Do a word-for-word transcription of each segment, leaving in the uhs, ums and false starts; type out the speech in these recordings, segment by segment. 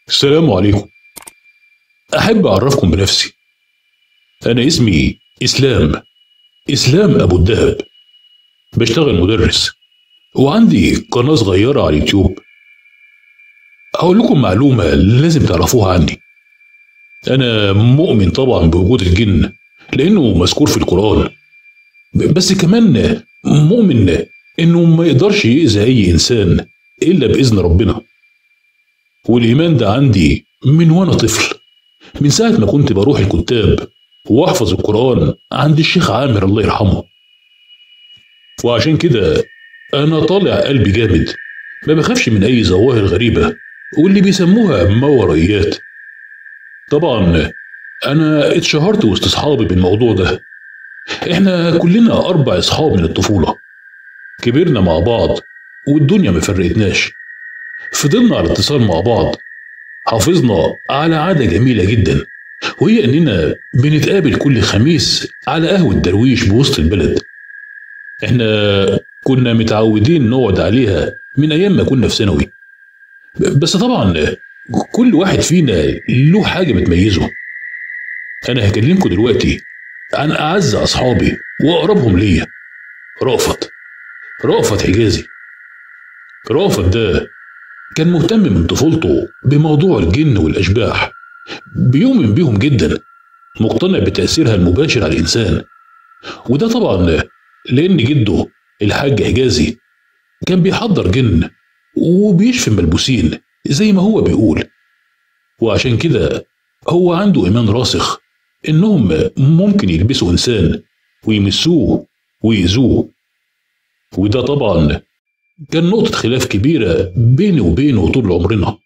السلام عليكم. أحب أعرفكم بنفسي. أنا اسمي إسلام إسلام أبو الدهب. بشتغل مدرس وعندي قناة صغيرة على اليوتيوب. هقول لكم معلومة لازم تعرفوها عني. أنا مؤمن طبعا بوجود الجن لأنه مذكور في القرآن، بس كمان مؤمن إنه ما يقدرش يأذي أي إنسان إلا بإذن ربنا. والإيمان ده عندي من وأنا طفل، من ساعة ما كنت بروح الكتاب وأحفظ القرآن عند الشيخ عامر الله يرحمه. وعشان كده أنا طالع قلبي جامد، ما بخافش من أي ظواهر غريبة واللي بيسموها ماورائيات. طبعا أنا اتشهرت وسط أصحابي بالموضوع ده. إحنا كلنا أربع أصحاب من الطفولة، كبرنا مع بعض والدنيا ما فرقتناش. فضلنا على اتصال مع بعض. حافظنا على عادة جميلة جدا، وهي إننا بنتقابل كل خميس على قهوة درويش بوسط البلد. إحنا كنا متعودين نقعد عليها من أيام ما كنا في ثانوي. بس طبعا كل واحد فينا له حاجة بتميزه. أنا هكلمكم دلوقتي عن أعز أصحابي وأقربهم ليا. رأفت رأفت حجازي. رأفت ده كان مهتم من طفولته بموضوع الجن والأشباح، بيؤمن بيهم جدا، مقتنع بتأثيرها المباشر على الإنسان. وده طبعا لأن جده الحاج حجازي كان بيحضر جن وبيشفي ملبوسين زي ما هو بيقول. وعشان كده هو عنده إيمان راسخ إنهم ممكن يلبسوا إنسان ويمسوه ويأذوه. وده طبعا كان نقطة خلاف كبيرة بيني وبينه طول عمرنا.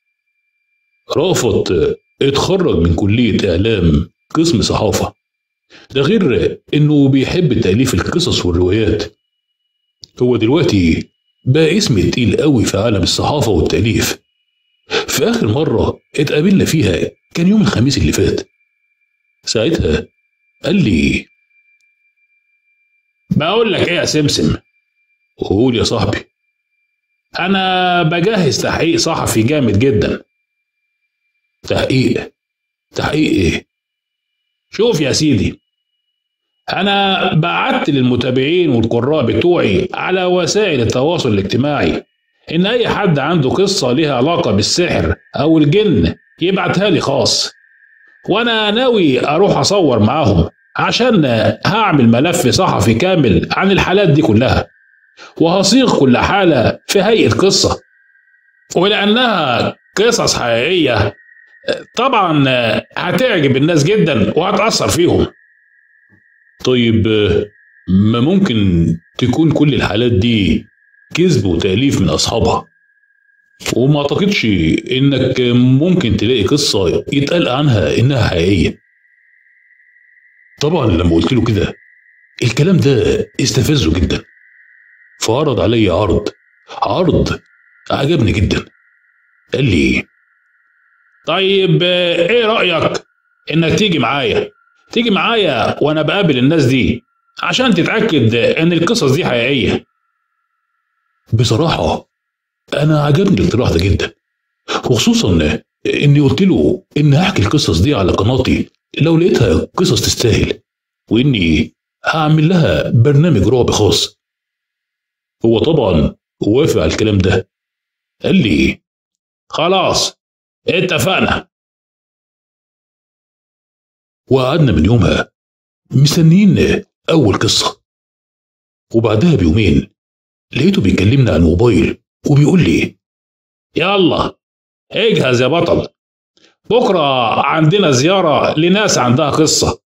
رافت اتخرج من كلية إعلام قسم صحافة، ده غير إنه بيحب تأليف القصص والروايات. هو دلوقتي بقى اسم تقيل قوي في عالم الصحافة والتأليف. في آخر مرة اتقابلنا فيها كان يوم الخميس اللي فات. ساعتها قال لي: بقول لك ايه يا سمسم؟ قول يا صاحبي. انا بجهز تحقيق صحفي جامد جدا. تحقيق؟ تحقيق ايه؟ شوف يا سيدي، انا بعت للمتابعين والقراء بتوعي على وسائل التواصل الاجتماعي ان اي حد عنده قصة ليها علاقة بالسحر او الجن يبعتها لي خاص، وانا ناوي اروح اصور معاهم عشان هعمل ملف صحفي كامل عن الحالات دي كلها، وهصيغ كل حالة في هيئة قصة. ولأنها قصص حقيقية طبعا هتعجب الناس جدا وهتأثر فيهم. طيب ما ممكن تكون كل الحالات دي كذب وتأليف من أصحابها، وما أعتقدش إنك ممكن تلاقي قصة يتقال عنها إنها حقيقية. طبعا لما قلت له كده الكلام ده استفزه جدا، فعرض علي عرض عرض عجبني جدا. قال لي: طيب ايه رأيك انك تيجي معايا تيجي معايا وانا بقابل الناس دي عشان تتأكد ان القصص دي حقيقية؟ بصراحة أنا عجبني الاقتراح ده جدا، وخصوصا إني قلت له إني هحكي القصص دي على قناتي لو لقيتها قصص تستاهل، وإني هعمل لها برنامج رعب خاص. هو طبعا وافق على الكلام ده. قال لي: خلاص اتفقنا. وقعدنا من يومها مستنيين أول قصة. وبعدها بيومين لقيته بيكلمنا على الموبايل وبيقول لي: يلا اجهز يا بطل، بكرة عندنا زيارة لناس عندها قصة.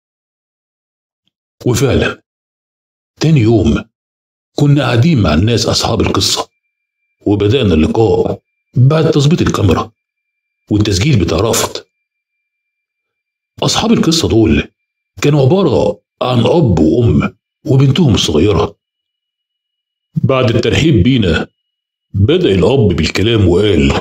وفعلا تاني يوم كنا قاعدين مع الناس أصحاب القصة، وبدأنا اللقاء بعد تظبيط الكاميرا والتسجيل بتاع رافت. أصحاب القصة دول كانوا عبارة عن أب وأم وبنتهم الصغيرة. بعد الترحيب بينا بدأ الأب بالكلام وقال: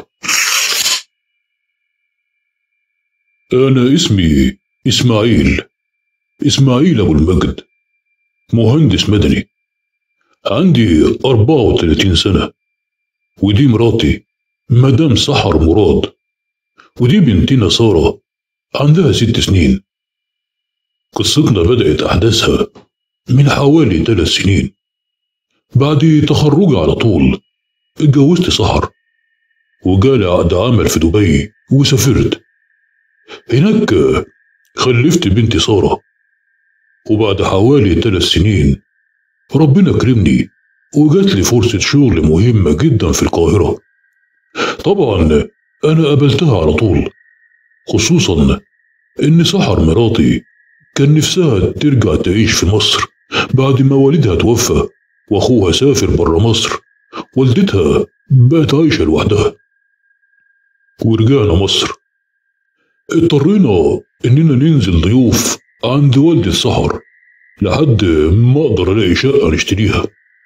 أنا اسمي إسماعيل إسماعيل أبو المجد، مهندس مدني، عندي أربعة وثلاثين سنة، ودي مراتي مدام سحر مراد، ودي بنتنا سارة عندها ست سنين. قصتنا بدأت أحداثها من حوالي ثلاث سنين. بعد تخرجي على طول اتجوزت سحر، وجالي عقد عمل في دبي وسافرت هناك. خلفت بنتي سارة، وبعد حوالي ثلاث سنين ربنا كرمني وجات لي فرصة شغل مهمة جدا في القاهرة. طبعا أنا قبلتها على طول، خصوصا إن سحر مراتي كان نفسها ترجع تعيش في مصر بعد ما والدها توفى وأخوها سافر برا مصر. والدتها بقت عايشة لوحدها. ورجعنا مصر، اضطرينا إننا ننزل ضيوف عند والدة سحر لحد ما أقدر ألاقي شقة نشتريها.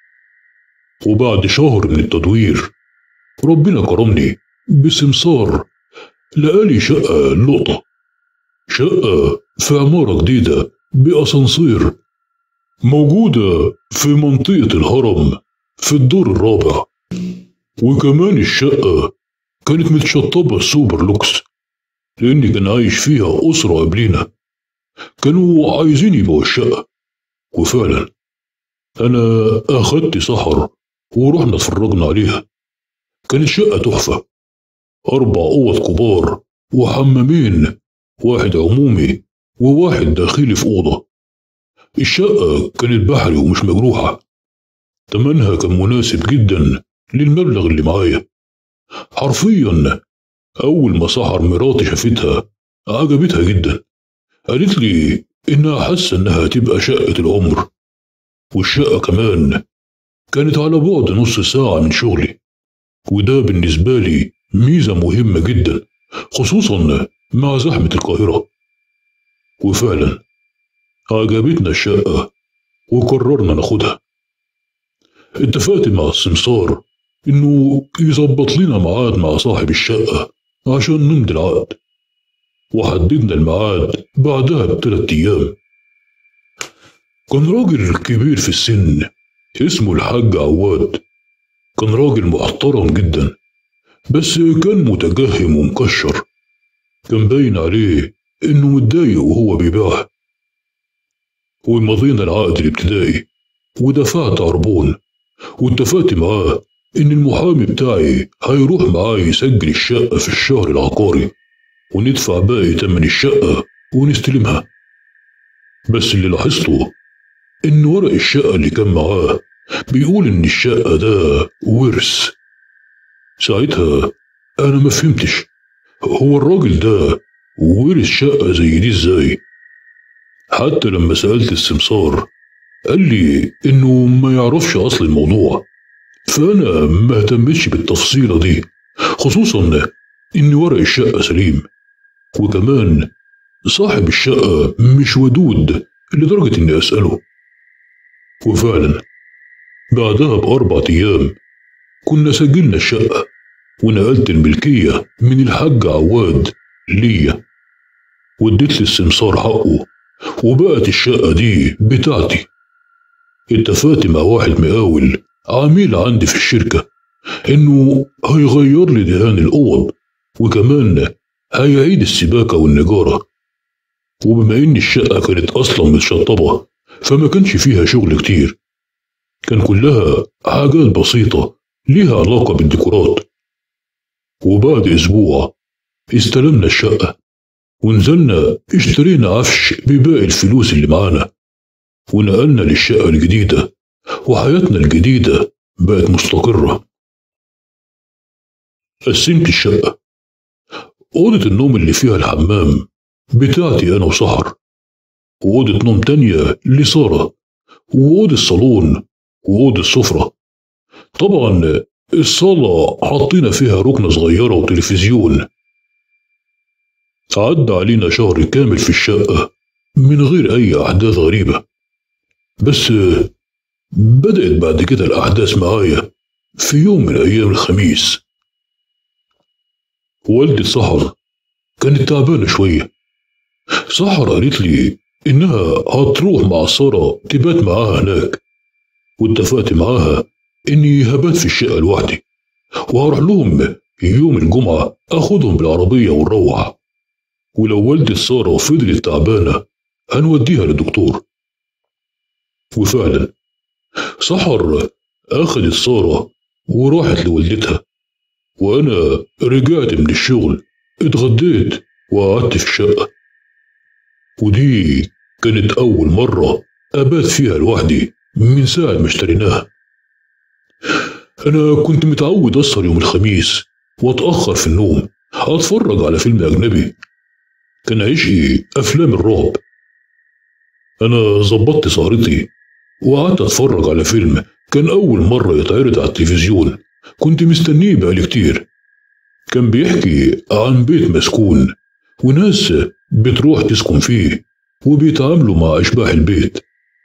وبعد شهر من التدوير ربنا كرمني بسمسار لقالي شقة لقطة، شقة في عمارة جديدة بأسانسير موجودة في منطقة الهرم في الدور الرابع. وكمان الشقة كانت متشطبة سوبر لوكس، لأني كان عايش فيها أسرة قبلينا كانوا عايزين يبيعوا الشقة. وفعلا أنا أخدت سحر ورحنا اتفرجنا عليها. كانت شقة تحفة، أربع أوض كبار وحمامين، واحد عمومي وواحد داخلي في أوضة. الشقة كانت بحري ومش مجروحة. تمنها كان مناسب جدا للمبلغ اللي معايا. حرفيا أول ما سحر مراتي شافتها عجبتها جدا. قالت لي إنها حاسة إنها تبقى شقة العمر. والشقة كمان كانت على بعد نص ساعة من شغلي، وده بالنسبة لي ميزة مهمة جدا خصوصا مع زحمة القاهرة. وفعلا عجبتنا الشقة وقررنا ناخدها. اتفقت مع السمسار إنه يظبط لنا ميعاد مع صاحب الشقة عشان نمضي العقد، وحددنا الميعاد بعدها بثلاث أيام. كان راجل كبير في السن اسمه الحاج عواد. كان راجل محترم جدا، بس كان متجهم ومكشر. كان باين عليه إنه متضايق وهو بيبيعها. ومضينا العقد الابتدائي ودفعت عربون، واتفقت معاه إن المحامي بتاعي هيروح معاه يسجل الشقة في الشهر العقاري، وندفع باقي تمن الشقة ونستلمها. بس اللي لاحظته إن ورق الشقة اللي كان معاه بيقول إن الشقة ده ورث. ساعتها أنا ما فهمتش، هو الراجل ده ورث شقة زي دي إزاي؟ حتى لما سألت السمسار قال لي إنه ما يعرفش أصل الموضوع، فأنا ما اهتمتش بالتفصيلة دي، خصوصا إن ورق الشقة سليم. وكمان صاحب الشقة مش ودود لدرجة إني أسأله. وفعلا بعدها بأربع أيام كنا سجلنا الشقة، ونقلت الملكية من الحاج عواد ليا، واديت للسمسار حقه، وبقت الشقة دي بتاعتي. اتفقت مع واحد مقاول عميل عندي في الشركة إنه هيغير لي دهان الأوض، وكمان هيعيد السباكة والنجارة. وبما إن الشقة كانت أصلا متشطبة فما كانش فيها شغل كتير، كان كلها حاجات بسيطة ليها علاقة بالديكورات. وبعد أسبوع استلمنا الشقة، ونزلنا اشترينا عفش بباقي الفلوس اللي معانا، ونقلنا للشقة الجديدة، وحياتنا الجديدة بقت مستقرة. قسمت الشقة. أوضة النوم اللي فيها الحمام بتاعتي أنا وسحر، وأوضة نوم تانية لسارة، وأوضة الصالون وأوضة السفرة. طبعا الصالة حطينا فيها ركنة صغيرة وتلفزيون. عدى علينا شهر كامل في الشقة من غير أي أحداث غريبة، بس بدأت بعد كده الأحداث معايا في يوم من أيام الخميس. والدة سحر كانت تعبانة شوية. سحر قالت لي إنها هتروح مع سارة تبات معاها هناك، واتفقت معاها إني هبات في الشقة لوحدي، وهروح لهم يوم الجمعة أخدهم بالعربية ونروح، ولو والدة سارة فضلت تعبانة هنوديها للدكتور. وفعلا سحر أخدت سارة وراحت لوالدتها، وأنا رجعت من الشغل اتغديت وقعدت في الشقة. ودي كانت أول مرة أبات فيها لوحدي من ساعة ما اشتريناها. أنا كنت متعود أسهر يوم الخميس وأتأخر في النوم أتفرج على فيلم أجنبي، كان عشقي أفلام الرعب. أنا ظبطت سهرتي وقعدت أتفرج على فيلم كان أول مرة يتعرض على التلفزيون، كنت مستنيه بقالي كتير. كان بيحكي عن بيت مسكون وناس بتروح تسكن فيه وبيتعاملوا مع أشباح البيت.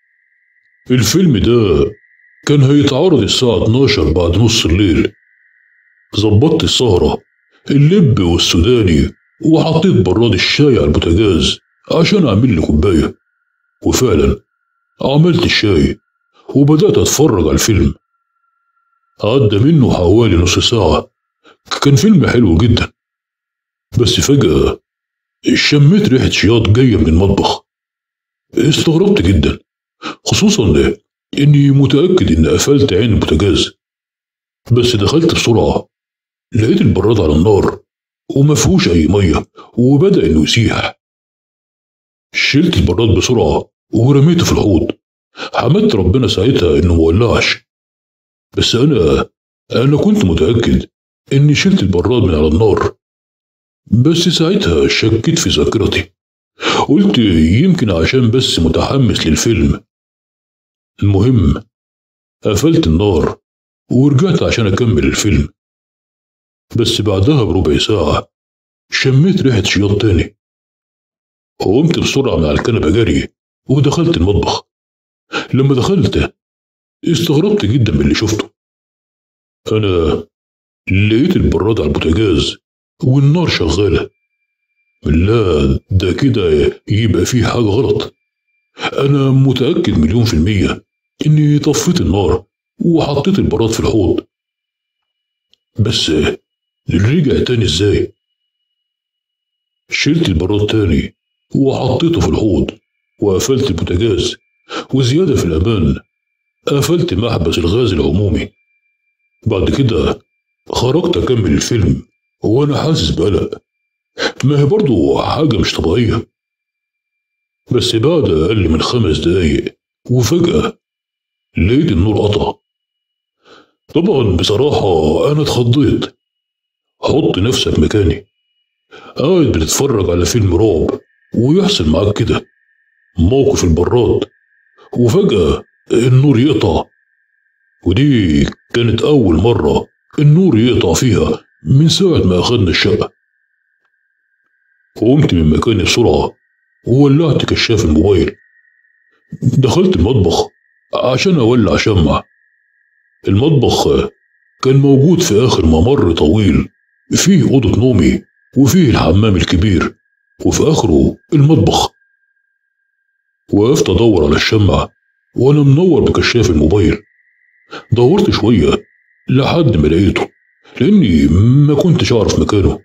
الفيلم ده كان هيتعرض الساعة اتناشر بعد نص الليل. ظبطت السهرة، اللب والسوداني، وحطيت براد الشاي على البوتاجاز عشان أعمل لي كوباية. وفعلا عملت الشاي وبدأت أتفرج على الفيلم. عدى منه حوالي نص ساعة، كان فيلم حلو جدا. بس فجأة شميت ريحة شياط جاية من المطبخ. استغربت جدا، خصوصا إني متأكد إني قفلت عين البوتاجاز. بس دخلت بسرعة، لقيت البراد على النار ومفهوش أي مية وبدأ إنه يسيح. شلت البراد بسرعة ورميته في الحوض، حمدت ربنا ساعتها إنه مولعش. بس أنا أنا كنت متأكد إني شلت البراد من على النار. بس ساعتها شكيت في ذاكرتي، قلت يمكن عشان بس متحمس للفيلم. المهم قفلت النار ورجعت عشان أكمل الفيلم. بس بعدها بربع ساعة شميت ريحة شياط تاني. قمت بسرعة من على الكنبة جري ودخلت المطبخ. لما دخلت استغربت جدا من اللي شفته. أنا لقيت البراد على البوتاجاز والنار شغالة. لا، ده كده يبقى فيه حاجة غلط. أنا متأكد مليون في المية إني طفيت النار وحطيت البراد في الحوض. بس رجع تاني إزاي؟ شلت البراد تاني وحطيته في الحوض وقفلت البوتاجاز، وزيادة في الأمان قفلت محبس الغاز العمومي. بعد كده خرجت أكمل الفيلم وأنا حاسس بقلق، ما هي برضو حاجة مش طبيعية. بس بعد أقل من خمس دقايق وفجأة لقيت النور قطع. طبعا بصراحة أنا اتخضيت. حط نفسك مكاني، قاعد بتتفرج على فيلم رعب ويحصل معاك كده، موقف البراد وفجأة النور يقطع. ودي كانت أول مرة النور يقطع فيها من ساعة ما أخدنا الشقة. قمت من مكاني بسرعة وولعت كشاف الموبايل. دخلت المطبخ عشان أولع شمع. المطبخ كان موجود في آخر ممر طويل، فيه أوضة نومي وفيه الحمام الكبير وفي آخره المطبخ. وقفت أدور على الشمع وأنا منور بكشاف الموبايل. دورت شوية لحد ما لقيته، لأني ما كنتش أعرف مكانه.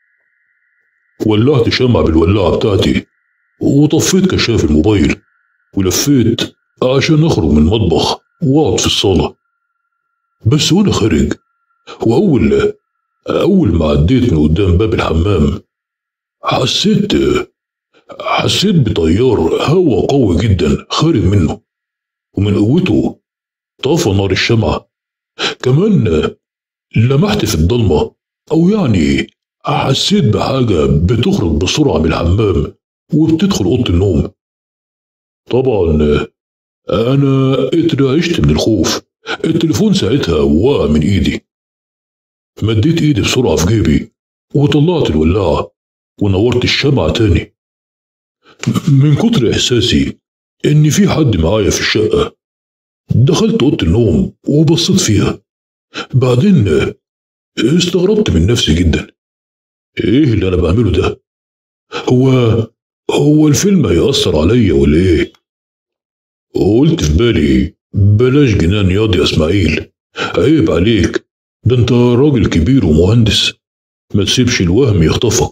ولعت شمع بالولاعة بتاعتي وطفيت كشاف الموبايل ولفيت عشان أخرج من المطبخ وأقعد في الصالة. بس وأنا خارج وأول أول ما عديت من قدام باب الحمام حسيت حسيت بتيار هوا قوي جدا خارج منه، ومن قوته طفى نار الشمعة. كمان لمحت في الضلمة، أو يعني حسيت بحاجة بتخرج بسرعة من الحمام وبتدخل أوضة النوم. طبعا أنا اترعشت من الخوف. التليفون ساعتها وقع من إيدي. مديت إيدي بسرعة في جيبي وطلعت الولاعة ونورت الشمعة تاني. من كتر إحساسي إن في حد معايا في الشقة دخلت أوضة النوم وبصيت فيها. بعدين استغربت من نفسي جدا، إيه اللي أنا بعمله ده؟ هو هو الفيلم هيأثر عليا ولا إيه؟ قلت في بالي بلاش جنان ياض يا إسماعيل، عيب عليك، ده أنت راجل كبير ومهندس، ما تسيبش الوهم يخطفك.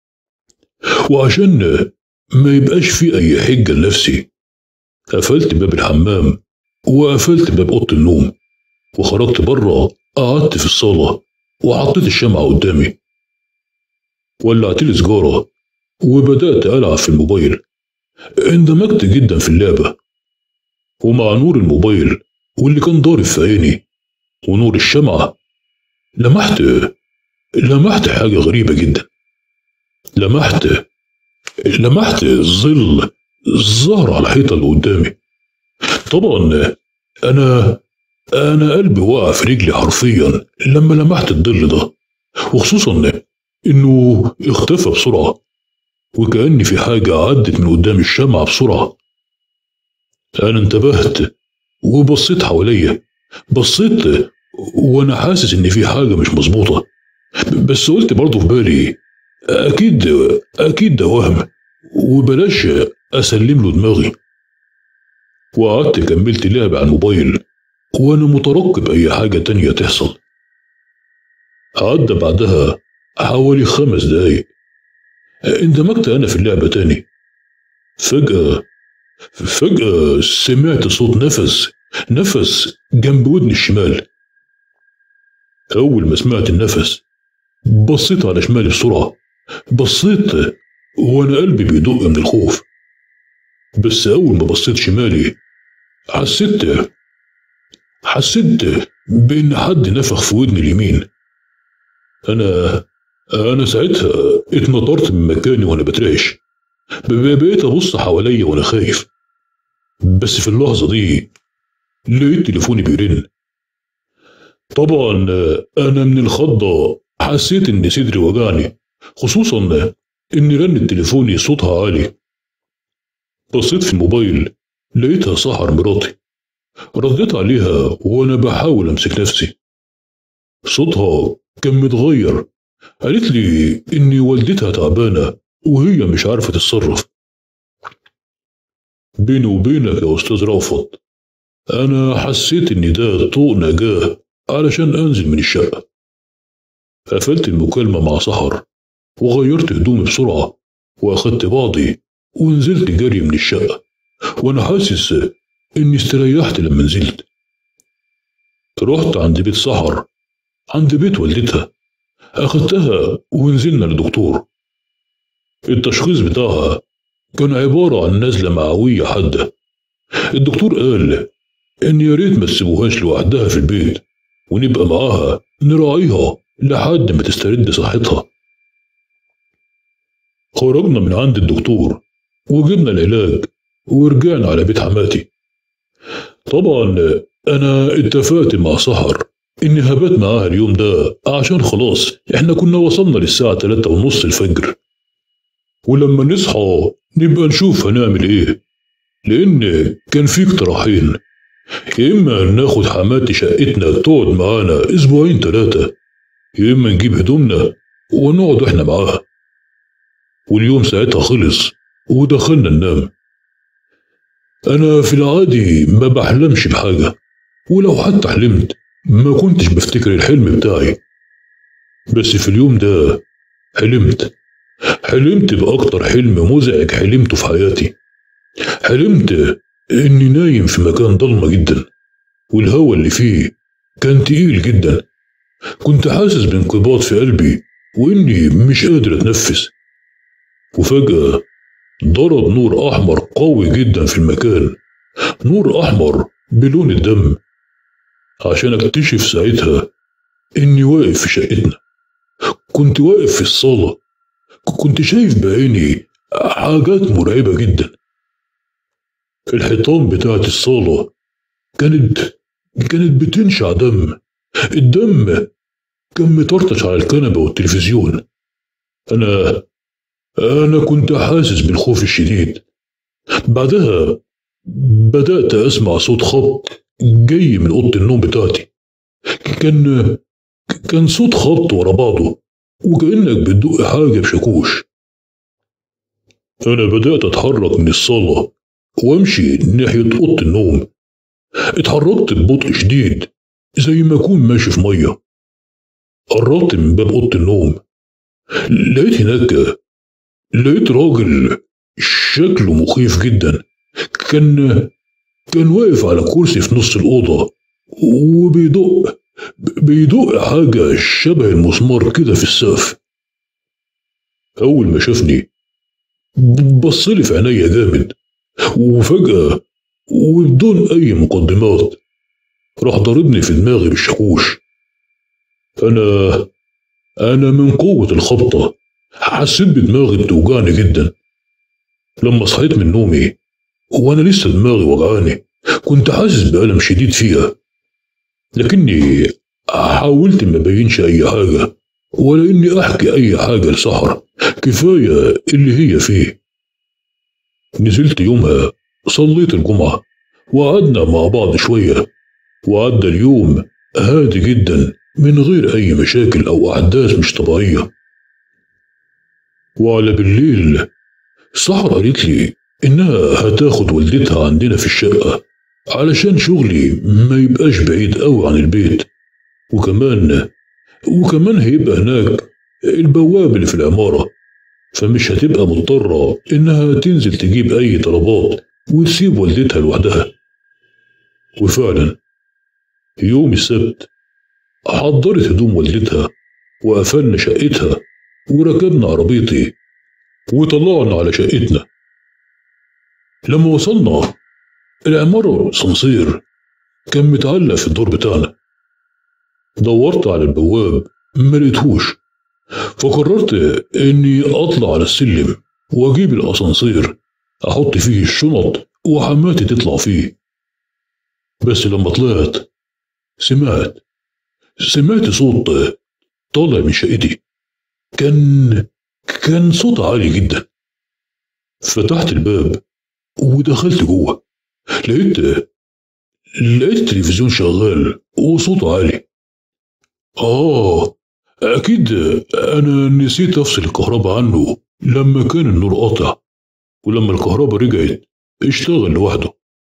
وعشان ما يبقاش في أي حجة لنفسي، قفلت باب الحمام وقفلت باب أوضة النوم وخرجت بره، قعدت في الصالة وحطيت الشمعة قدامي، ولعت لي سجارة وبدأت ألعب في الموبايل. اندمجت جدا في اللعبة، ومع نور الموبايل واللي كان ضارب في عيني ونور الشمعة لمحت لمحت حاجة غريبة جدا. لمحت لمحت ظل ظهر على الحيطة اللي قدامي. طبعا أنا أنا قلبي وقع في رجلي حرفيا لما لمحت الظل ده، وخصوصا إنه اختفى بسرعة وكأن في حاجة عدت من قدام الشمعة بسرعة. أنا انتبهت وبصيت حواليا، بصيت وأنا حاسس إن في حاجة مش مظبوطة، بس قلت برضه في بالي أكيد أكيد ده وهم وبلاش أسلم له دماغي. وقعدت كملت لعب على الموبايل وأنا مترقب أي حاجة تانية تحصل. عدى بعدها حوالي خمس دقايق، اندمجت أنا في اللعبة تاني. فجأة فجأة سمعت صوت نفس نفس جنب ودني الشمال. أول ما سمعت النفس بصيت على شمالي بسرعة، بصيت وأنا قلبي بيدق من الخوف. بس أول ما بصيت شمالي حسيت حسيت بإن حد نفخ في ودني اليمين. أنا أنا ساعتها اتنطرت من مكاني وأنا بترعش، بقيت أبص حواليا وأنا خايف. بس في اللحظة دي لقيت تليفوني بيرن. طبعا أنا من الخضة حسيت إن صدري وجعني، خصوصا إن رن تليفوني صوتها عالي. بصيت في الموبايل لقيتها سحر مراتي. رديت عليها وأنا بحاول أمسك نفسي. صوتها كان متغير، قالت لي إن والدتها تعبانة وهي مش عارفة تتصرف. بيني وبينك يا أستاذ رأفت، أنا حسيت إن ده طوق نجاة علشان أنزل من الشقة. قفلت المكالمة مع سحر وغيرت هدومي بسرعة وأخدت بعضي ونزلت جري من الشقة، وأنا حاسس إني استريحت لما نزلت. رحت عند بيت سحر، عند بيت والدتها، أخدتها ونزلنا للدكتور. التشخيص بتاعها كان عبارة عن نزلة معوية حادة. الدكتور قال إن يا ريت ما تسيبوهاش لوحدها في البيت ونبقى معاها نراعيها لحد ما تسترد صحتها. خرجنا من عند الدكتور وجبنا العلاج ورجعنا على بيت حماتي. طبعا أنا اتفقت مع سحر إني هبات معاها اليوم ده عشان خلاص إحنا كنا وصلنا للساعة تلاتة ونص الفجر، ولما نصحى نبقى نشوف هنعمل إيه، لأن كان في اقتراحين: يا إما ناخد حماتي شقتنا تقعد معانا أسبوعين تلاتة، يا إما نجيب هدومنا ونقعد إحنا معاها. واليوم ساعتها خلص ودخلنا ننام. أنا في العادي ما بحلمش بحاجة، ولو حتى حلمت ما كنتش بفتكر الحلم بتاعي، بس في اليوم ده حلمت حلمت بأكتر حلم مزعج حلمته في حياتي. حلمت إني نايم في مكان ضلمة جدا، والهواء اللي فيه كان تقيل جدا. كنت حاسس بانقباض في قلبي وإني مش قادر أتنفس. وفجأة ضرب نور أحمر قوي جدا في المكان، نور أحمر بلون الدم، عشان أكتشف ساعتها إني واقف في شقتنا. كنت واقف في الصالة، كنت شايف بعيني حاجات مرعبة جدا. الحيطان بتاعت الصالة كانت كانت بتنشع دم. الدم كان مطرطش على الكنبة والتلفزيون. أنا أنا كنت حاسس بالخوف الشديد. بعدها بدأت أسمع صوت خبط جاي من أوضة النوم بتاعتي. كان كان صوت خبط ورا بعضه وكأنك بتدق حاجة بشاكوش. أنا بدأت أتحرك من الصالة وأمشي ناحية أوضة النوم. اتحركت ببطء شديد زي ما أكون ماشي في مية. قربت من باب أوضة النوم لقيت هناك لقيت راجل شكله مخيف جدا. كان كان واقف على كرسي في نص الأوضة وبيدق بيدق حاجة شبه المسمار كده في السقف. أول ما شافني بصلي في عينيا جامد، وفجأة وبدون أي مقدمات راح ضربني في دماغي بالشاكوش. أنا أنا من قوة الخبطة حسيت بدماغي بتوجعني جدا. لما صحيت من نومي وأنا لسه دماغي وجعاني، كنت حاسس بألم شديد فيها، لكني حاولت ما بينش أي حاجة ولا إني أحكي أي حاجة لسحر، كفاية اللي هي فيه. نزلت يومها صليت الجمعة وقعدنا مع بعض شوية، وعدى اليوم هادي جدا من غير أي مشاكل أو أحداث مش طبيعية. وعلى بالليل سحر قالت لي إنها هتاخد والدتها عندنا في الشقة علشان شغلي ما يبقاش بعيد أوي عن البيت، وكمان وكمان هيبقى هناك البواب اللي في العمارة، فمش هتبقى مضطرة إنها تنزل تجيب أي طلبات وتسيب والدتها لوحدها. وفعلا يوم السبت حضرت هدوم والدتها وقفلنا شقتها وركبنا عربيتي وطلعنا على شقتنا. لما وصلنا العمارة صنصير كان متعلق في الدور بتاعنا. دورت على البواب ملقتهوش، فقررت اني اطلع على السلم واجيب الاسانسير احط فيه الشنط وحماتي تطلع فيه. بس لما طلعت سمعت سمعت صوت طالع من شقتي. كان كان صوت عالي جدا. فتحت الباب ودخلت جوه. لقيت لقيت التلفزيون شغال وصوته عالي. آه أكيد أنا نسيت أفصل الكهرباء عنه لما كان النور قاطع، ولما الكهرباء رجعت اشتغل لوحده.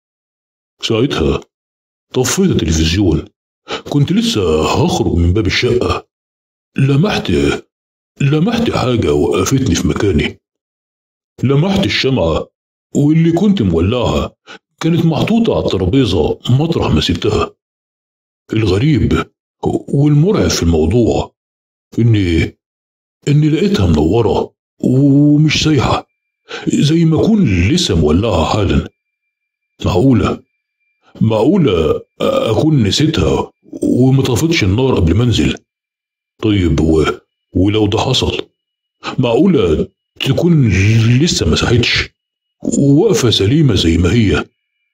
ساعتها طفيت التلفزيون. كنت لسه هخرج من باب الشقة، لمحت لمحت حاجة وقفتني في مكاني. لمحت الشمعة واللي كنت مولعها كانت محطوطة على الترابيزة مطرح ما سبتها. الغريب والمرعب في الموضوع إني إني لقيتها منورة ومش سايحة، زي ما أكون لسه مولعها حالا. معقولة معقولة أكون نسيتها ومطفتش النار قبل ما أنزل؟ طيب و... ولو ده حصل، معقولة تكون لسه ما ساحتش وواقفة سليمة زي ما هي؟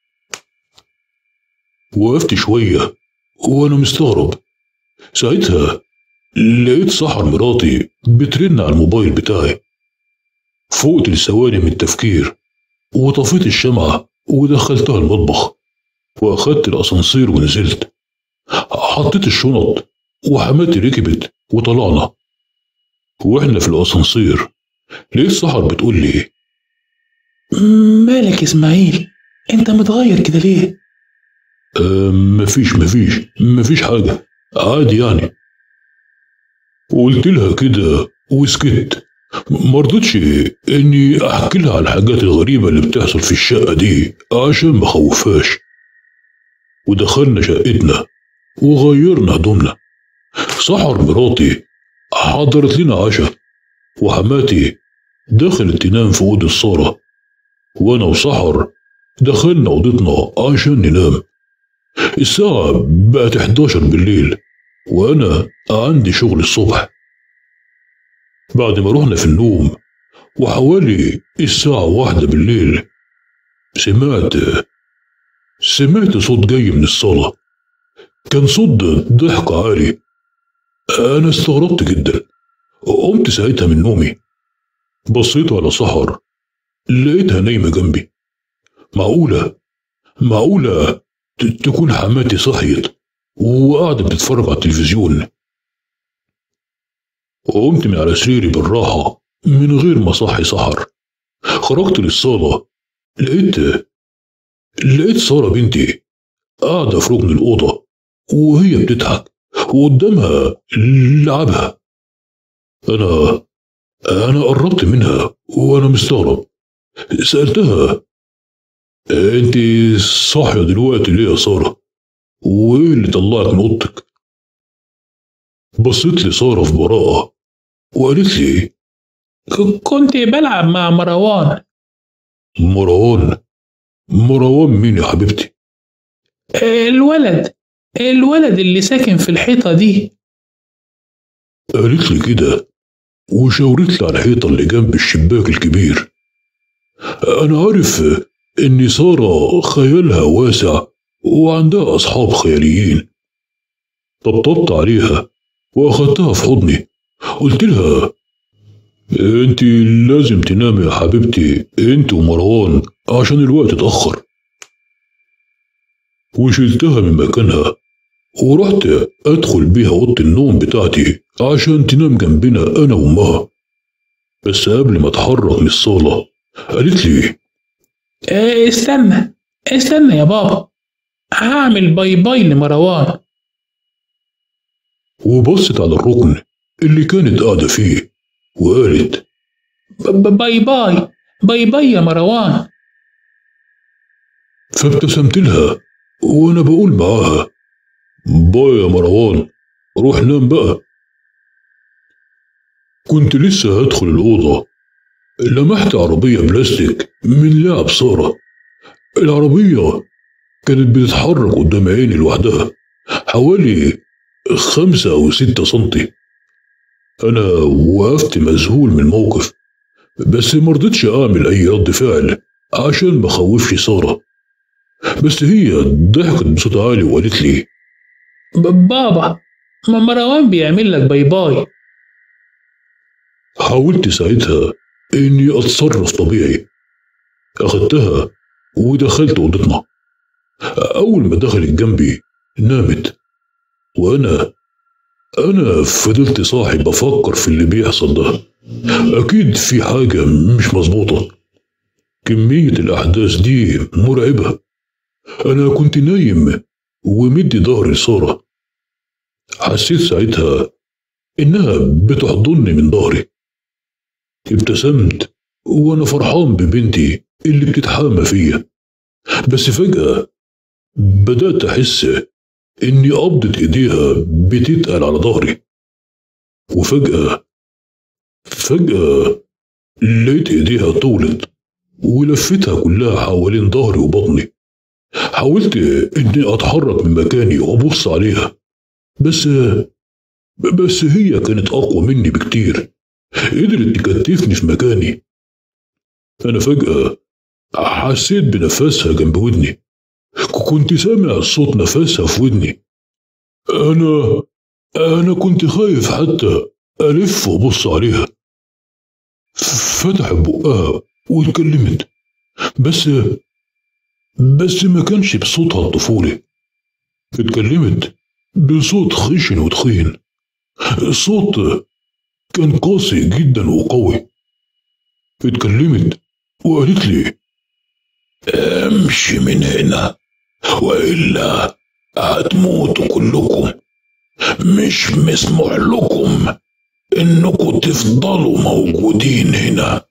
وقفت شوية وأنا مستغرب. ساعتها لقيت سحر مراتي بترن على الموبايل بتاعي. فقت لثواني من التفكير وطفيت الشمعة ودخلتها المطبخ وأخدت الأسانسير ونزلت. حطيت الشنط وحماتي ركبت وطلعنا. وإحنا في الأسانسير لقيت سحر بتقول لي: مالك يا إسماعيل؟ أنت متغير كده ليه؟ أه مفيش مفيش مفيش حاجة، عادي يعني. وقلت لها كده وسكت. مرضتش اني احكي لها على الحاجات الغريبة اللي بتحصل في الشقة دي عشان ما خوفهاش. ودخلنا شقتنا وغيرنا هدومنا. سحر مراتي حضرت لنا عشاء، وحماتي دخلت تنام في أوضة سارة، وانا وسحر دخلنا أوضتنا عشان ننام. الساعة بقت حداشر بالليل وأنا عندي شغل الصبح. بعد ما رحنا في النوم وحوالي الساعة واحدة بالليل سمعت سمعت صوت جاي من الصالة. كان صوت ضحك عالي. أنا استغربت جدا. قمت ساعتها من نومي، بصيت على سحر لقيتها نايمة جنبي. معقولة معقولة تكون حماتي صحيت وقاعدة بتتفرج على التلفزيون. وقمت من على سريري بالراحة من غير ما صحي سحر. خرجت للصالة، لقيت لقيت سارة بنتي قاعدة في ركن الأوضة وهي بتضحك وقدامها لعبها. أنا أنا قربت منها وأنا مستغرب، سألتها: أنت صاحية دلوقتي ليه يا سارة؟ وإيه اللي طلعك من أوضتك؟ بصيت لي سارة في براءة وقالت لي: كنت بلعب مع مروان. مروان؟ مروان مين يا حبيبتي؟ الولد الولد اللي ساكن في الحيطة دي. قالت لي كده وشاورت لي على الحيطة اللي جنب الشباك الكبير. أنا عارف إن سارة خيالها واسع وعندها أصحاب خياليين. طبطبت عليها وأخدتها في حضني، قلت لها: أنت لازم تنامي يا حبيبتي أنت ومروان عشان الوقت اتأخر. وشلتها من مكانها ورحت أدخل بيها أوضة النوم بتاعتي عشان تنام جنبنا أنا وأمها. بس قبل ما أتحرك من الصالة قالت لي: اه استنى استنى يا بابا، هعمل باي باي لمروان. وبصت على الركن اللي كانت قاعدة فيه وقالت: باي باي باي باي يا مروان. فابتسمت لها وأنا بقول معاها: باي يا مروان، روح نام بقى. كنت لسه هدخل الأوضة لمحت عربية بلاستيك من لعب سارة. العربية كانت بتتحرك قدام عيني لوحدها حوالي خمسة أو ستة سنتي. أنا وقفت مذهول من الموقف، بس مرضتش أعمل أي رد فعل عشان ما خوفش سارة. بس هي ضحكت بصوت عالي وقالت لي: بابا، ما مروان بيعمل لك باي باي. حاولت ساعتها إني أتصرف طبيعي. أخدتها ودخلت أوضتنا. أول ما دخلت جنبي نامت، وأنا أنا فضلت صاحي بفكر في اللي بيحصل ده. أكيد في حاجة مش مظبوطة. كمية الأحداث دي مرعبة. أنا كنت نايم ومدي ظهري لسارة. حسيت ساعتها إنها بتحضني من ظهري. ابتسمت وأنا فرحان ببنتي اللي بتتحامى فيا. بس فجأة بدأت أحس إني قبضة إيديها بتتقل على ظهري. وفجأة فجأة لقيت إيديها طولت ولفتها كلها حوالين ظهري وبطني. حاولت إني أتحرك من مكاني وأبص عليها، بس بس هي كانت أقوى مني بكتير، قدرت تكتفني في مكاني. أنا فجأة حسيت بنفسها جنب ودني، كنت سامع صوت نفسها في ودني. أنا أنا كنت خايف حتى ألف وأبص عليها. فتحت بقها واتكلمت، بس بس ما كانش بصوتها الطفولي. اتكلمت بصوت خشن وتخين. الصوت كان قاسي جدا وقوي. اتكلمت وقالت لي: امشي من هنا وإلا هتموتوا كلكم. مش مسموح لكم انكم تفضلوا موجودين هنا.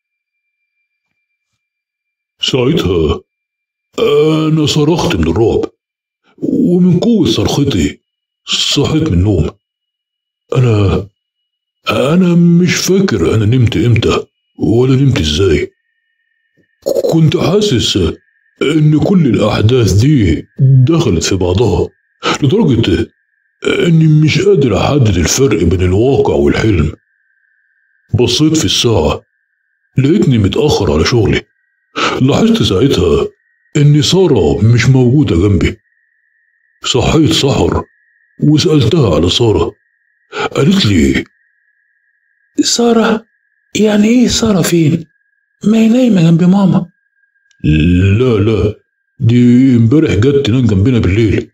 ساعتها انا صرخت من الرعب، ومن قوة صرختي صحيت من النوم. انا انا مش فاكر انا نمت امتى ولا نمت ازاي. كنت حاسس ان كل الاحداث دي دخلت في بعضها لدرجة اني مش قادر احدد الفرق بين الواقع والحلم. بصيت في الساعة لقيتني متأخر على شغلي. لاحظت ساعتها ان سارة مش موجودة جنبي. صحيت سحر وسألتها على سارة. قالت لي: سارة؟ يعني ايه سارة فين؟ ما هي نايمة جنب ماما. لا لا، دي امبارح جت تنام جنبنا بالليل.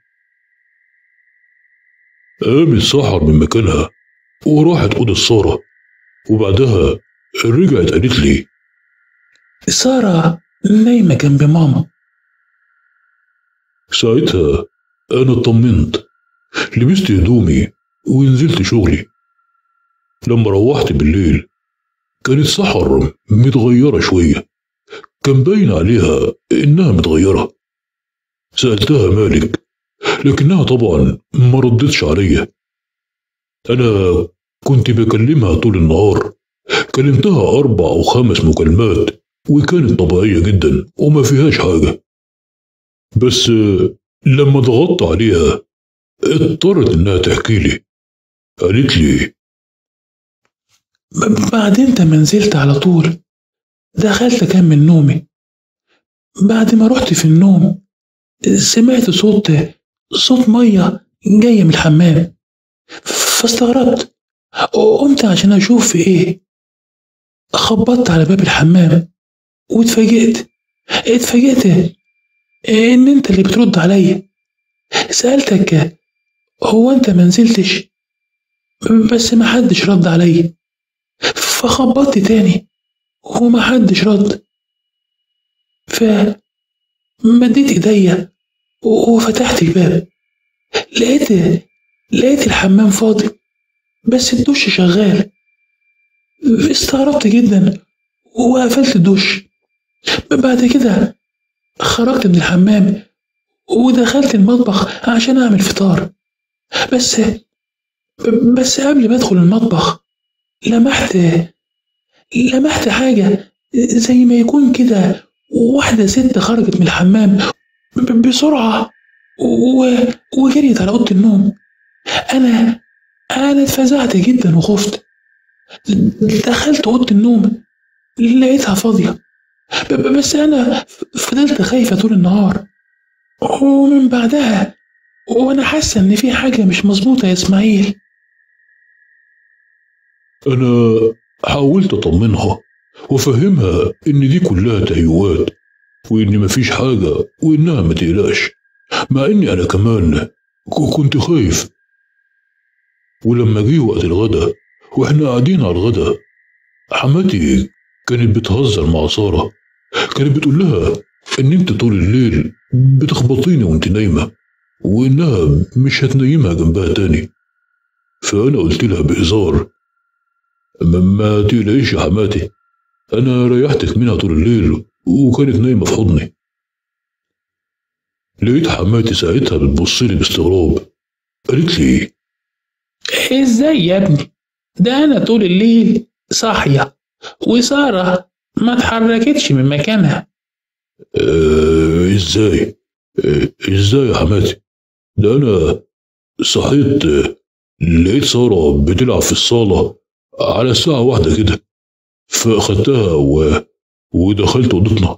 قامت سحر من مكانها وراحت أوضة سارة، وبعدها رجعت قالت لي: سارة نايمة جنب ماما. ساعتها أنا اطمنت، لبست هدومي ونزلت شغلي. لما روحت بالليل كانت سحر متغيرة شوية، كان باين عليها إنها متغيرة. سألتها مالك، لكنها طبعا ما ردتش عليا. أنا كنت بكلمها طول النهار، كلمتها أربع أو خمس مكالمات وكانت طبيعية جدا وما فيهاش حاجة. بس لما ضغطت عليها اضطرت إنها تحكي لي. قالت لي: بعد انت ما نزلت على طول دخلت أكمل نومي. بعد ما رحت في النوم سمعت صوت صوت مية جاية من الحمام، فاستغربت وقمت عشان أشوف في إيه. خبطت على باب الحمام واتفاجئت اتفاجئت إن أنت اللي بترد عليا. سألتك هو أنت ما نزلتش، بس ما حدش رد عليا، فخبطت تاني وما حدش رد. فمديت ايديا وفتحت الباب، لقيت لقيت الحمام فاضي بس الدش شغال. استغربت جدا وقفلت الدش. بعد كده خرجت من الحمام ودخلت المطبخ عشان اعمل فطار. بس بس قبل ما ادخل المطبخ لمحت لمحت حاجة زي ما يكون كده واحدة ست خرجت من الحمام بسرعة وجريت على أوضة النوم. أنا أنا اتفزعت جدا وخفت. دخلت أوضة النوم لقيتها فاضية، بس أنا فضلت خايفة طول النهار. ومن بعدها وأنا حاسة إن في حاجة مش مظبوطة يا إسماعيل. أنا حاولت أطمنها وأفهمها إن دي كلها تهيؤات وإن مفيش حاجة وإنها ما تقلقش، مع إني أنا كمان كنت خايف. ولما جه وقت الغدا وإحنا قاعدين على الغدا، حماتي كانت بتهزر مع سارة. كانت بتقول لها إن أنت طول الليل بتخبطيني وأنت نايمة وإنها مش هتنيمها جنبها تاني. فأنا قلت لها بهزار: ما تقلقيش يا حماتي، أنا ريحتك منها طول الليل وكانت نايمة في حضني. لقيت حماتي ساعتها بتبصلي باستغراب. قالت لي: إزاي يا ابني؟ ده أنا طول الليل صاحية وسارة ما اتحركتش من مكانها. آه إزاي؟ آه إزاي يا حماتي؟ ده أنا صحيت، آه لقيت سارة بتلعب في الصالة على الساعة واحدة كده، فأخدتها و... ودخلت أوضتنا.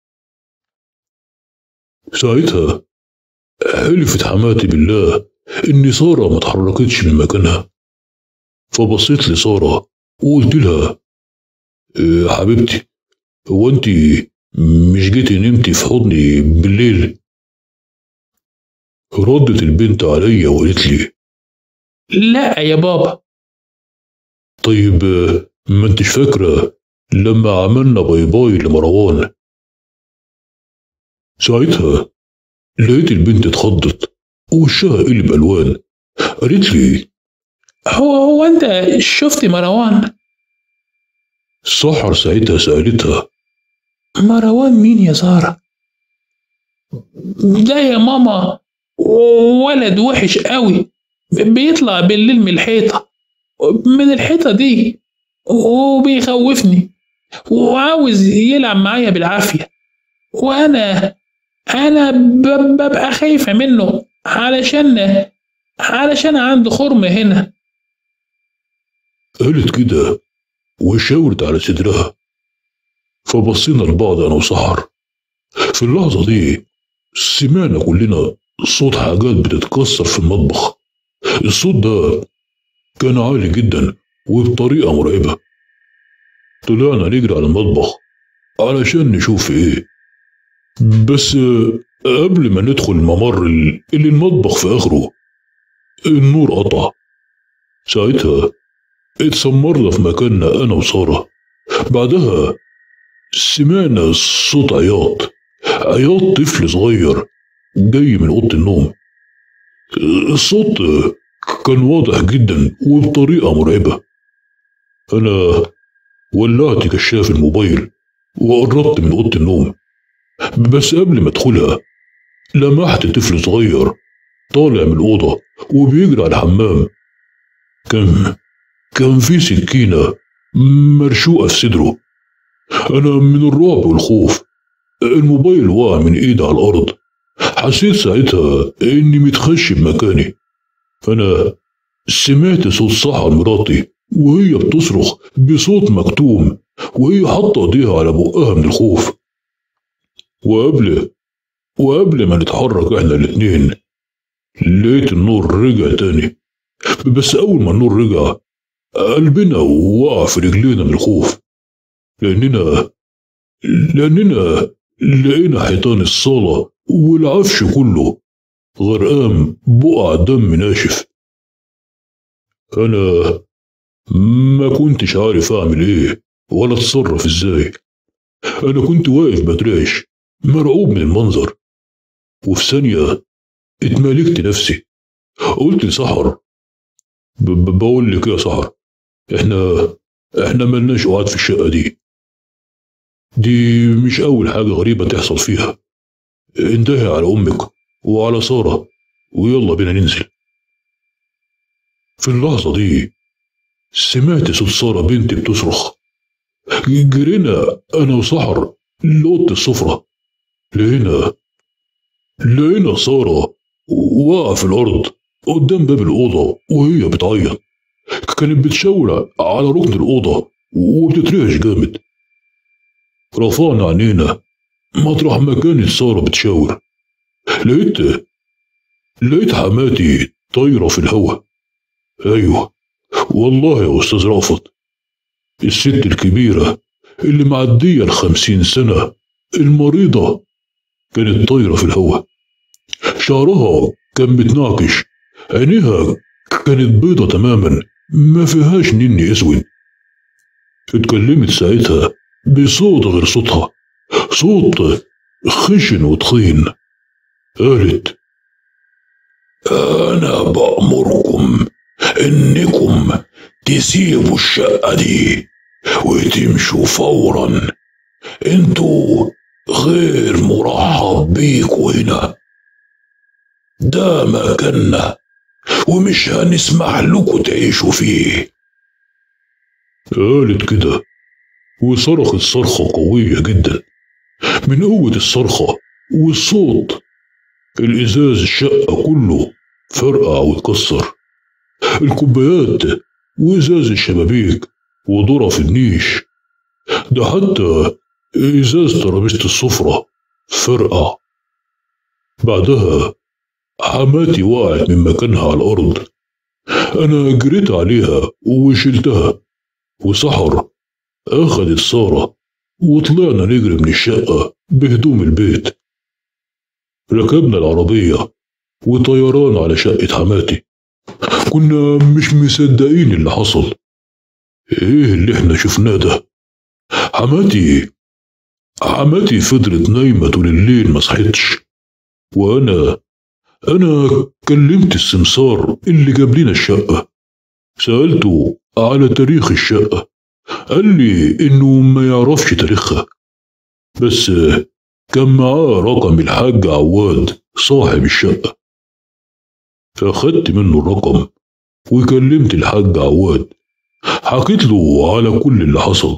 ساعتها حلفت حماتي بالله إن سارة ما اتحركتش من مكانها. فبصيت لسارة وقلت لها: إيه حبيبتي، هو أنت مش جيتي نمتي في حضني بالليل؟ ردت البنت عليا وقالت لي: لا يا بابا. طيب ما انتش فاكرة لما عملنا باي باي لمروان؟ ساعتها لقيت البنت اتخضت ووشها قلب ألوان. قالت لي: هو هو أنت شفت مروان؟ السحر ساعتها سألتها: مروان مين يا سارة؟ ده يا ماما ولد وحش قوي، بيطلع بالليل من الحيطة من الحيطة دي وبيخوفني وعاوز يلعب معايا بالعافية، وأنا أنا ببقى خايفة منه علشان علشان عنده خرم هنا. قالت كده وشاورت على صدرها. فبصينا لبعض أنا وسحر. في اللحظة دي سمعنا كلنا صوت حاجات بتتكسر في المطبخ. الصوت ده كان عالي جدا وبطريقة مرعبة. طلعنا نجري على المطبخ علشان نشوف ايه، بس قبل ما ندخل الممر اللي المطبخ في آخره النور قطع. ساعتها اتسمرنا في مكاننا أنا وسارة. بعدها سمعنا صوت عياط عياط طفل صغير جاي من أوضة النوم. الصوت كان واضح جدا وبطريقة مرعبة. أنا ولعت كشاف الموبايل وقربت من أوضة النوم. بس قبل ما أدخلها لمحت طفل صغير طالع من الأوضة وبيجري على الحمام. كان كان في سكينة مرشوقة في صدره. أنا من الرعب والخوف الموبايل وقع من إيدي على الأرض. حسيت ساعتها إني متخشي بمكاني. أنا سمعت صوت سحر مراتي وهي بتصرخ بصوت مكتوم وهي حاطة إيديها على بقها من الخوف. وقبل وقبل ما نتحرك إحنا الاتنين لقيت النور رجع تاني. بس أول ما النور رجع قلبنا وقع في رجلينا من الخوف، لأننا لأننا لقينا حيطان الصالة والعفش كله غرقان بقع دم ناشف. أنا ما كنتش عارف أعمل إيه ولا أتصرف إزاي. أنا كنت واقف بترعش مرعوب من المنظر، وفي ثانية اتمالكت نفسي. قلت لسحر، بقول لك يا سحر، إحنا إحنا ملناش قعاد في الشقة دي. دي مش أول حاجة غريبة تحصل فيها. انتهي على أمك وعلى سارة ويلا بينا ننزل. في اللحظة دي سمعت صوت سارة بنتي بتصرخ. جرينا أنا وسحر لأوضة السفرة. لقينا لقينا سارة واقعة في الأرض قدام باب الأوضة وهي بتعيط. كانت بتشاور على ركن الأوضة وبتترعش جامد. رفعنا عينينا مطرح ما كانت سارة بتشاور. لقيت لقيت حماتي طايرة في الهوا. أيوه والله يا أستاذ رأفت، الست الكبيرة اللي معدية الخمسين سنة المريضة كانت طايرة في الهوا. شعرها كان متنعكش، عينيها كانت بيضة تماما ما فيهاش نني اسود. اتكلمت ساعتها بصوت غير صوتها، صوت خشن وتخين. قالت: أنا بأمركم إنكم تسيبوا الشقة دي وتمشوا فورا. انتوا غير مرحب بيكوا هنا، ده مكاننا ومش هنسمح لكم تعيشوا فيه. قالت كده وصرخت صرخة قوية جدا. من قوة الصرخة والصوت الإزاز الشقة كله فرقع واتكسر. الكوبايات وإزاز الشبابيك وضرف النيش، ده حتى إزاز ترابيزة السفرة فرقع. بعدها حماتي وقعت من مكانها على الأرض. أنا جريت عليها وشلتها، وسحر أخدت سارة وطلعنا نجري من الشقة بهدوم البيت. ركبنا العربية وطيران على شقة حماتي. كنا مش مصدقين اللي حصل. ايه اللي احنا شفناه ده؟ حماتي حماتي فضلت نايمة طول الليل ما صحتش. وانا انا كلمت السمسار اللي جاب لنا الشقة، سألته على تاريخ الشقة. قال لي انه ما يعرفش تاريخها، بس كان معاه رقم الحاج عواد صاحب الشقة. فأخدت منه الرقم وكلمت الحاج عواد، حكيت له على كل اللي حصل.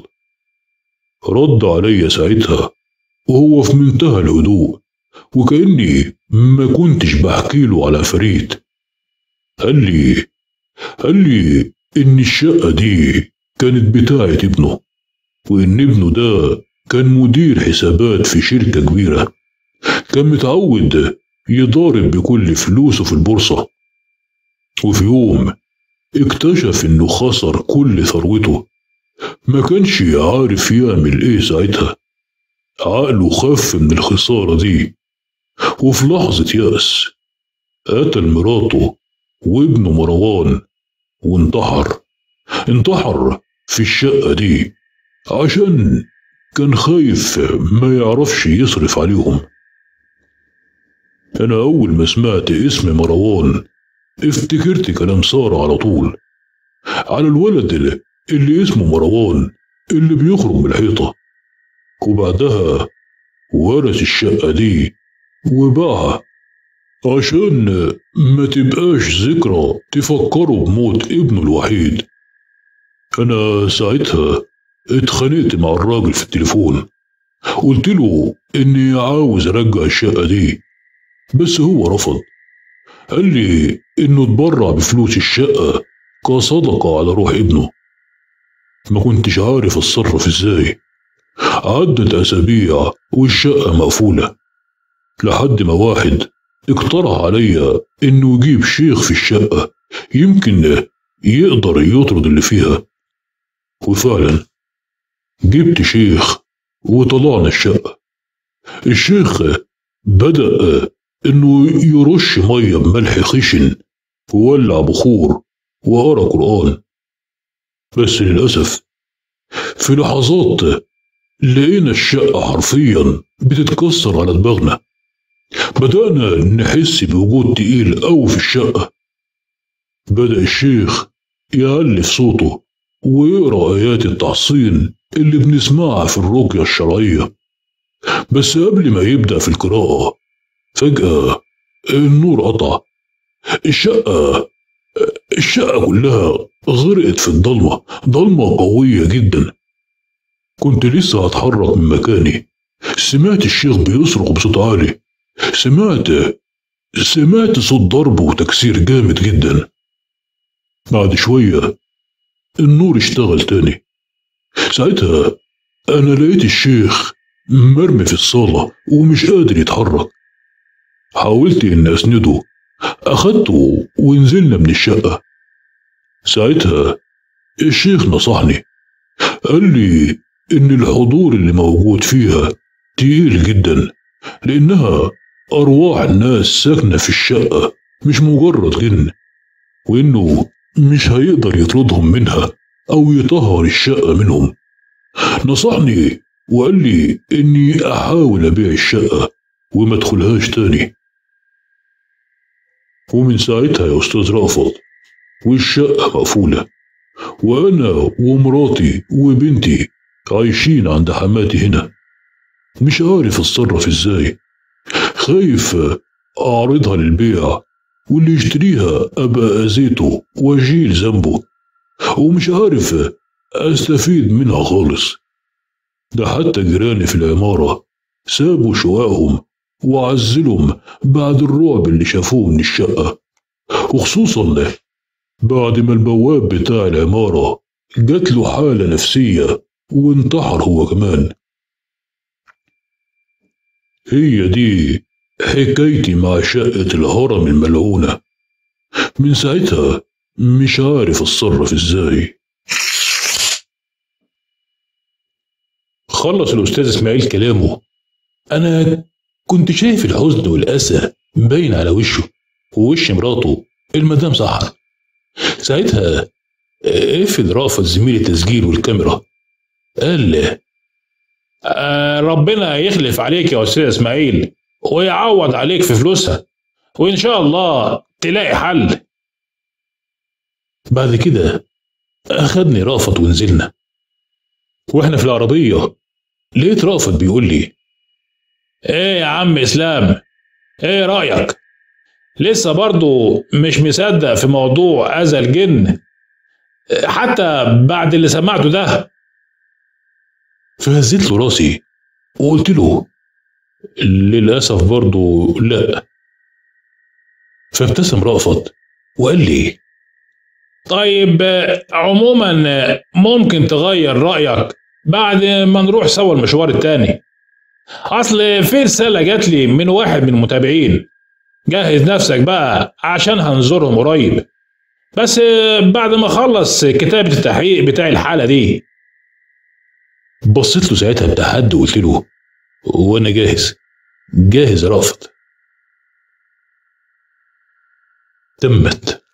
رد عليا ساعتها وهو في منتهى الهدوء وكأني ما كنتش بحكي له على فريد. قال لي قال لي إن الشقة دي كانت بتاعة ابنه، وإن ابنه ده كان مدير حسابات في شركة كبيرة، كان متعود يضارب بكل فلوسه في البورصة. وفي يوم اكتشف إنه خسر كل ثروته، ما كانش عارف يعمل إيه ساعتها. عقله خف من الخسارة دي، وفي لحظة يأس قتل مراته وابنه مروان وانتحر انتحر في الشقة دي عشان كان خايف ما يعرفش يصرف عليهم. أنا أول ما سمعت اسم مروان افتكرت كلام سارة على طول، على الولد اللي اسمه مروان اللي بيخرج من الحيطة، وبعدها ورث الشقة دي وباعها عشان ما تبقاش ذكرى تفكره بموت ابنه الوحيد. أنا ساعتها اتخانقت مع الراجل في التليفون، قلت له إني عاوز أرجع الشقة دي، بس هو رفض. قال لي إنه اتبرع بفلوس الشقة كصدقة على روح ابنه. ما كنتش عارف اتصرف ازاي. عدت أسابيع والشقة مقفولة، لحد ما واحد اقترح عليا إنه يجيب شيخ في الشقة يمكن يقدر يطرد اللي فيها. وفعلا جبت شيخ وطلعنا الشقة. الشيخ بدأ إنه يرش مية بملح خشن وولع بخور وقرأ قرآن، بس للأسف في لحظات لقينا الشقة حرفيا بتتكسر على دماغنا. بدأنا نحس بوجود تقيل أوي في الشقة. بدأ الشيخ يعلي في صوته ويقرأ آيات التحصين اللي بنسمعها في الرقية الشرعية، بس قبل ما يبدأ في القراءة فجأة النور قطع. الشقة الشقة كلها غرقت في الضلمة، ضلمة قوية جدا. كنت لسه هتحرك من مكاني، سمعت الشيخ بيصرخ بصوت عالي. سمعت سمعت صوت ضرب وتكسير جامد جدا. بعد شوية النور اشتغل تاني. ساعتها أنا لقيت الشيخ مرمي في الصالة ومش قادر يتحرك. حاولت إن أسنده، أخدته ونزلنا من الشقة. ساعتها الشيخ نصحني، قال لي إن الحضور اللي موجود فيها تقيل جدا، لأنها أرواح الناس ساكنة في الشقة مش مجرد جن، وإنه مش هيقدر يطردهم منها أو يطهر الشقة منهم. نصحني وقال لي إني أحاول أبيع الشقة وما أدخلهاش تاني. ومن ساعتها يا أستاذ رأفت والشقة مقفولة، وأنا ومراتي وبنتي عايشين عند حماتي هنا. مش عارف اتصرف ازاي، خايف أعرضها للبيع واللي يشتريها أبقى أذيته وأشيل ذنبه، ومش عارف أستفيد منها خالص. ده حتى جيراني في العمارة سابوا شققهم وعزلهم بعد الرعب اللي شافوه من الشقة، وخصوصا بعد ما البواب بتاع العمارة جات له حالة نفسية وانتحر هو كمان. هي دي حكايتي مع شقة الهرم الملعونة. من ساعتها مش عارف اتصرف ازاي. خلص الأستاذ إسماعيل كلامه. أنا كنت شايف الحزن والأسى باين على وشه ووش مراته المدام سحر. ساعتها قفل رافض زميل التسجيل والكاميرا، قال آه ربنا يخلف عليك يا أستاذ إسماعيل ويعوض عليك في فلوسها، وإن شاء الله تلاقي حل. بعد كده أخدني رافض ونزلنا، وإحنا في العربية لقيت رافض بيقول لي إيه يا عم إسلام، إيه رأيك؟ لسه برضو مش مصدق في موضوع أذى الجن حتى بعد اللي سمعته ده؟ فهزيت له راسي وقلت له للأسف برضو لا. فابتسم رأفت وقال لي طيب عموما ممكن تغير رأيك بعد ما نروح سوا المشوار التاني. أصل في رسالة جات لي من واحد من المتابعين، جهز نفسك بقى عشان هنزورهم قريب، بس بعد ما اخلص كتابة التحقيق بتاع الحالة دي. بصيت له ساعتها بتحدي وقلت له وانا جاهز جاهز رافض. تمت